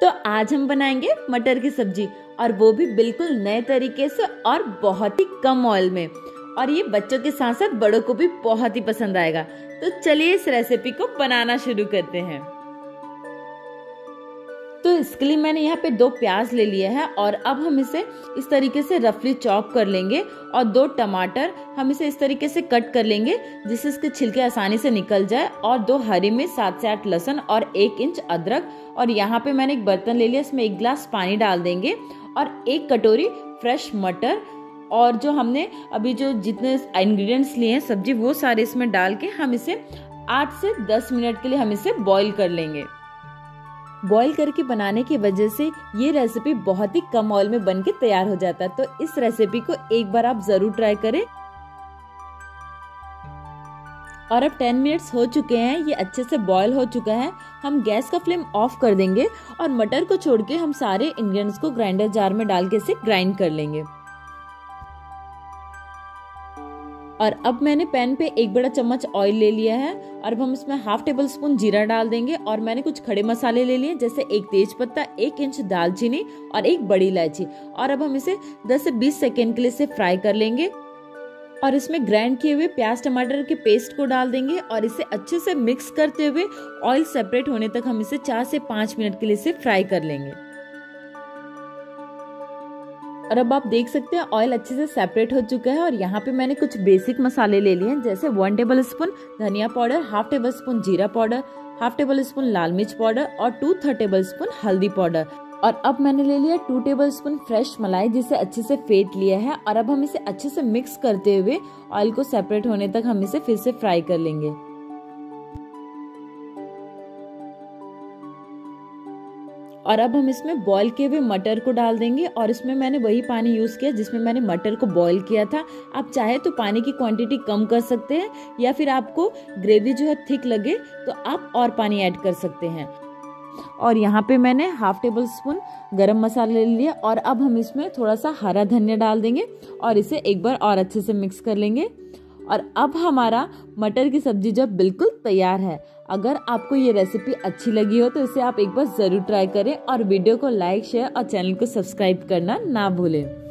तो आज हम बनाएंगे मटर की सब्जी, और वो भी बिल्कुल नए तरीके से और बहुत ही कम ऑयल में। और ये बच्चों के साथ साथ बड़ों को भी बहुत ही पसंद आएगा। तो चलिए इस रेसिपी को बनाना शुरू करते हैं। तो इसके लिए मैंने यहाँ पे 2 प्याज ले लिया है और अब हम इसे इस तरीके से रफली चॉप कर लेंगे। और 2 टमाटर हम इसे इस तरीके से कट कर लेंगे जिससे इसके छिलके आसानी से निकल जाए। और 2 हरी मिर्च, 7 से 8 लहसुन और 1 इंच अदरक। और यहाँ पे मैंने एक बर्तन ले लिया, इसमें 1 गिलास पानी डाल देंगे और 1 कटोरी फ्रेश मटर। और जो हमने अभी जो जितने इंग्रेडिएंट्स लिए हैं सब्जी, वो सारे इसमें डाल के हम इसे 8 से 10 मिनट के लिए हम इसे बॉईल कर लेंगे। बॉईल करके बनाने की वजह से ये रेसिपी बहुत ही कम ऑयल में बनके तैयार हो जाता है। तो इस रेसिपी को एक बार आप जरूर ट्राई करें। और अब 10 मिनट्स हो चुके हैं, ये अच्छे से बॉईल हो चुका है। हम गैस का फ्लेम ऑफ कर देंगे और मटर को छोड़ के हम सारे इंग्रेडिएंट्स को ग्राइंडर जार में डाल के इसे ग्राइंड कर लेंगे। और अब मैंने पैन पे 1 बड़ा चम्मच ऑयल ले लिया है और अब हम इसमें 1/2 टेबल स्पून जीरा डाल देंगे। और मैंने कुछ खड़े मसाले ले लिए जैसे 1 तेज पत्ता, 1 इंच दालचीनी और 1 बड़ी इलायची। और अब हम इसे 10 से 20 सेकेंड के लिए इसे फ्राई कर लेंगे। और इसमें ग्राइंड किए हुए प्याज टमाटर के पेस्ट को डाल देंगे और इसे अच्छे से मिक्स करते हुए ऑयल सेपरेट होने तक हम इसे 4 से 5 मिनट के लिए इसे फ्राई कर लेंगे। और अब आप देख सकते हैं ऑयल अच्छे से सेपरेट हो चुका है। और यहाँ पे मैंने कुछ बेसिक मसाले ले लिए हैं जैसे 1 टेबल स्पून धनिया पाउडर, 1/2 टेबल स्पून जीरा पाउडर, 1/2 टेबल स्पून लाल मिर्च पाउडर और 2/3 टेबल स्पून हल्दी पाउडर। और अब मैंने ले लिया 2 टेबल स्पून फ्रेश मलाई जिसे अच्छे से फेंट लिया है। और अब हम इसे अच्छे से मिक्स करते हुए ऑयल को सेपरेट होने तक हम इसे फिर से फ्राई कर लेंगे। और अब हम इसमें बॉईल किए हुए मटर को डाल देंगे। और इसमें मैंने वही पानी यूज किया जिसमें मैंने मटर को बॉईल किया था। आप चाहे तो पानी की क्वांटिटी कम कर सकते हैं या फिर आपको ग्रेवी जो है थिक लगे तो आप और पानी ऐड कर सकते हैं। और यहाँ पे मैंने 1/2 टेबल स्पून गरम मसाला ले लिया और अब हम इसमें थोड़ा सा हरा धनिया डाल देंगे और इसे एक बार और अच्छे से मिक्स कर लेंगे। और अब हमारा मटर की सब्जी जो बिल्कुल तैयार है। अगर आपको ये रेसिपी अच्छी लगी हो तो इसे आप एक बार जरूर ट्राई करें और वीडियो को लाइक, शेयर और चैनल को सब्सक्राइब करना ना भूलें।